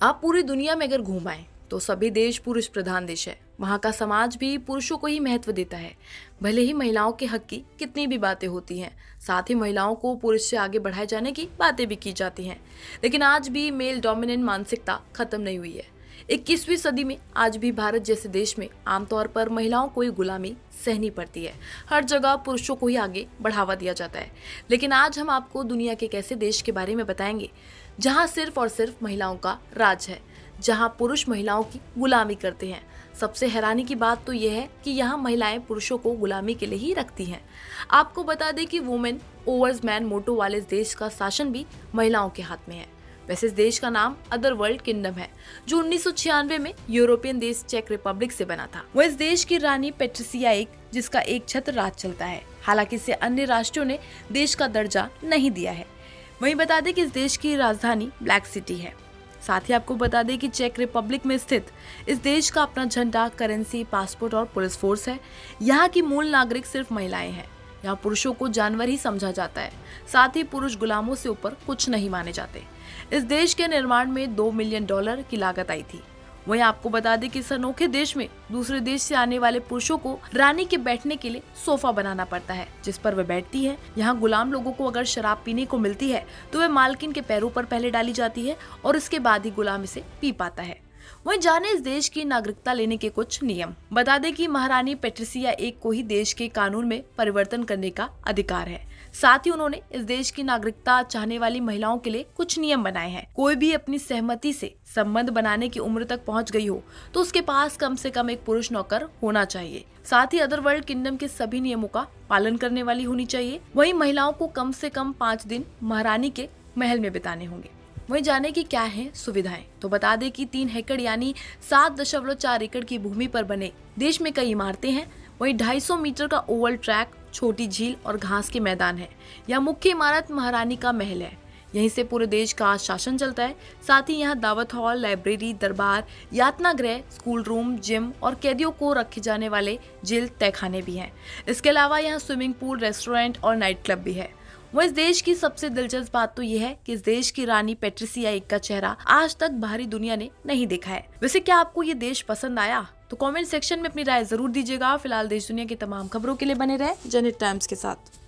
आप पूरी दुनिया में अगर घूम आए तो सभी देश पुरुष प्रधान देश है। वहाँ का समाज भी पुरुषों को ही महत्व देता है। भले ही महिलाओं के हक की कितनी भी बातें होती हैं, साथ ही महिलाओं को पुरुष से आगे बढ़ाए जाने की बातें भी की जाती हैं, लेकिन आज भी मेल डोमिनेंट मानसिकता खत्म नहीं हुई है। 21वीं सदी में आज भी भारत जैसे देश में आमतौर पर महिलाओं को ही गुलामी सहनी पड़ती है। हर जगह पुरुषों को ही आगे बढ़ावा दिया जाता है। लेकिन आज हम आपको दुनिया के एक ऐसे देश के बारे में बताएंगे जहां सिर्फ और सिर्फ महिलाओं का राज है, जहां पुरुष महिलाओं की गुलामी करते हैं। सबसे हैरानी की बात तो यह है कि यहाँ महिलाएं पुरुषों को गुलामी के लिए ही रखती हैं। आपको बता दें कि वुमेन ओवर्स मैन मोटो वाले इस देश का शासन भी महिलाओं के हाथ में है। वैसे इस देश का नाम अदर वर्ल्ड किंगडम है, जो 1996 में यूरोपियन देश चेक रिपब्लिक से बना था। वह इस देश की रानी पेट्रिसिया एक, जिसका एक छत्र राज चलता है। हालांकि इसे अन्य राष्ट्रों ने देश का दर्जा नहीं दिया है। वहीं बता दें कि इस देश की राजधानी ब्लैक सिटी है। साथ ही आपको बता दें कि चेक रिपब्लिक में स्थित इस देश का अपना झंडा, करेंसी, पासपोर्ट और पुलिस फोर्स है। यहाँ की मूल नागरिक सिर्फ महिलाएं हैं। यहाँ पुरुषों को जानवर ही समझा जाता है। साथ ही पुरुष गुलामों से ऊपर कुछ नहीं माने जाते। इस देश के निर्माण में $2 मिलियन की लागत आई थी। वहीं आपको बता दें कि इस अनोखे देश में दूसरे देश से आने वाले पुरुषों को रानी के बैठने के लिए सोफा बनाना पड़ता है, जिस पर वह बैठती है। यहाँ गुलाम लोगों को अगर शराब पीने को मिलती है तो वह मालकिन के पैरों पर पहले डाली जाती है और इसके बाद ही गुलाम इसे पी पाता है। वहीं जाने इस देश की नागरिकता लेने के कुछ नियम। बता दें कि महारानी पेट्रिसिया एक को ही देश के कानून में परिवर्तन करने का अधिकार है। साथ ही उन्होंने इस देश की नागरिकता चाहने वाली महिलाओं के लिए कुछ नियम बनाए हैं। कोई भी अपनी सहमति से संबंध बनाने की उम्र तक पहुंच गई हो तो उसके पास कम से कम एक पुरुष नौकर होना चाहिए। साथ ही अदर वर्ल्ड किंगडम के सभी नियमों का पालन करने वाली होनी चाहिए। वहीं महिलाओं को कम से कम 5 दिन महारानी के महल में बिताने होंगे। वहीं जाने की क्या है सुविधाएं, तो बता दें कि 3 एकड़ यानी 7.4 एकड़ की भूमि पर बने देश में कई इमारतें हैं। वहीं 250 मीटर का ओवल ट्रैक, छोटी झील और घास के मैदान है। यह मुख्य इमारत महारानी का महल है। यहीं से पूरे देश का शासन चलता है। साथ ही यहाँ दावत हॉल, लाइब्रेरी, दरबार, यातना गृह, स्कूल रूम, जिम और कैदियों को रखे जाने वाले जेल तहखाने भी हैं। इसके अलावा यहाँ स्विमिंग पूल, रेस्टोरेंट और नाइट क्लब भी है। वह इस देश की सबसे दिलचस्प बात तो यह है कि इस देश की रानी पेट्रिसिया एक का चेहरा आज तक बाहरी दुनिया ने नहीं देखा है। वैसे क्या आपको ये देश पसंद आया? तो कमेंट सेक्शन में अपनी राय जरूर दीजिएगा। फिलहाल देश दुनिया की तमाम खबरों के लिए बने रहे जनहित टाइम्स के साथ।